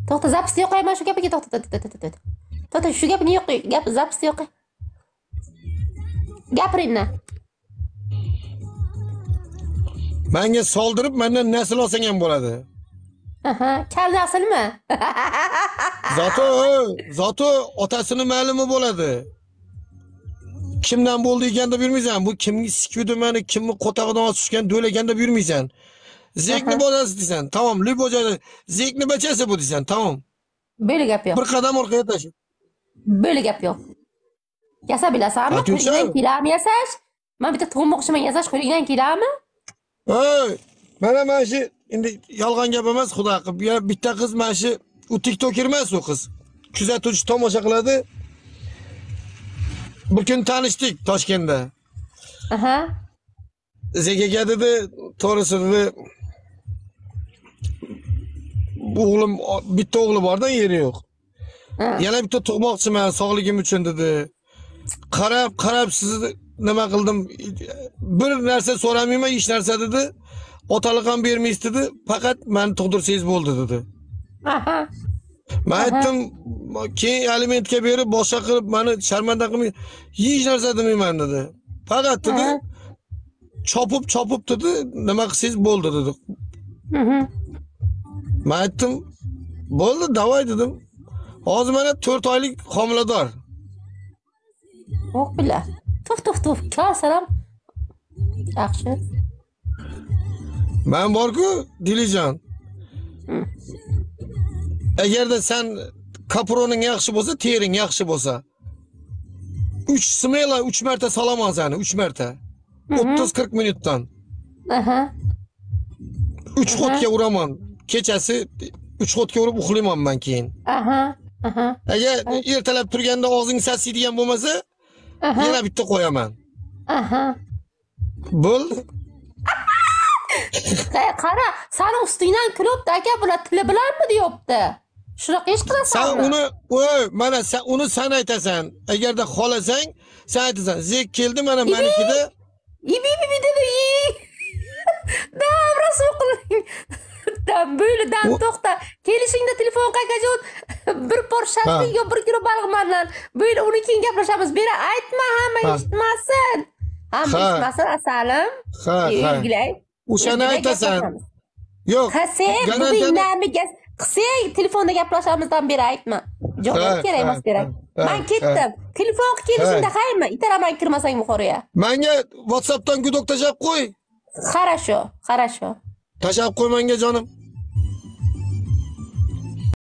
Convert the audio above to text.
To'xta, zapisni yo'qayman shu gapiga to'xta. To'xta, shu gapni yo'q, gap zapisni yo'qay. Gapiringni. Menga soldirib, mendan nasl olsang ham bo'ladi. Aha, kal naslmi? Zato otasini ma'lumi bo'ladi. Kimdan bo'ldi ekanda bilmaysan. Bu kimni sikudi meni, kimni qotog'idan osishgan do'laganda bilmaysan. Zekni bozasi deysan. Tamam, libojoda zekni bachasi bu deysan. Tamam. Böyle gap yo'q. Bir qadam orqaga tashi. Böyle gap yo'q. Yasa bilasanmi? Qo'lingdan kelarmi yasash? Men bitta to'g'ri o'qishiman yasash qo'lingdan kelarmi? Hey, mana shu endi yolg'on gap emas, xudo qilib. Ya bitta qiz mana shu u TikToker emas u qiz. Kuzatuvchi tomosha qiladi. Bir kun tanishdik Toshkentda. Aha. Zegaga dedi, to'g'risi dedi. O'g'lim bitta o'g'li bordan yeri yo'q. Yana bitta tug'moqchiman sog'ligim uchun dedi. Qarab sizni nima qildim? Bir narsa so'ramayman, hech narsa dedi. Otalik ham bermaysiz dedi. Faqat meni tug'dirsangiz bo'ldi dedi. Aha. Men aytdim, keyin alimentga berib, boshqa qilib meni sharmanda qilmay, hech narsa demayman dedi. Faqat dedi, chopib dedi, nima qilsangiz bo'ldi dedi. Men aytdim, bo'ldi, davay dedim. Hozir mana 4 oylik homilador. Yo'q bila. To'f. Kal salom. Yaxshi. Men borku, Dilijon. Agarda sen kaproning yaxshi bo'lsa, tering yaxshi bo'lsa, 3 smela 3 marta salaman seni, 3 marta. 30-40 minutdan. Aha. 3 xotga uraman. Kechasi 3 xotga urib uxlayman men keyin. Aha. Agar ertalab turganda og'zing sasiydigan bo'lmasa, yana bitta qo'yaman. Aha. Bo'ldi. Qara, seni ustingdan kulibdi aka, bular tili bilanmi deyapti. Shunaqa ish qilasan. Sen mana sen uni sen aytasan. Agarda xohlasang, sen aytasan. Zek keldi mana menikida. Ibi dedi. Davra so'qiling. Böyle to'xta. Kelishingda telefon qayqajun. Bir por shartli yo 1 kilo baliq mendan. Böyle uni keyin gaplashamiz. Bera aytma, hamma eshitmasin. Hamma eshitmasin asalim. Ha. O'shani aytasan. Yo'q. Qisay telefonda gaplashamizdan beri aytma. Javob kerak emas kerak. Men ketdim. Telefonga kelishingda qayermi? Itaraman kirmasang muxoriya. Menga WhatsAppdan gudok tashab qo'y. Хорошо. Tashab qo'y menga jonim.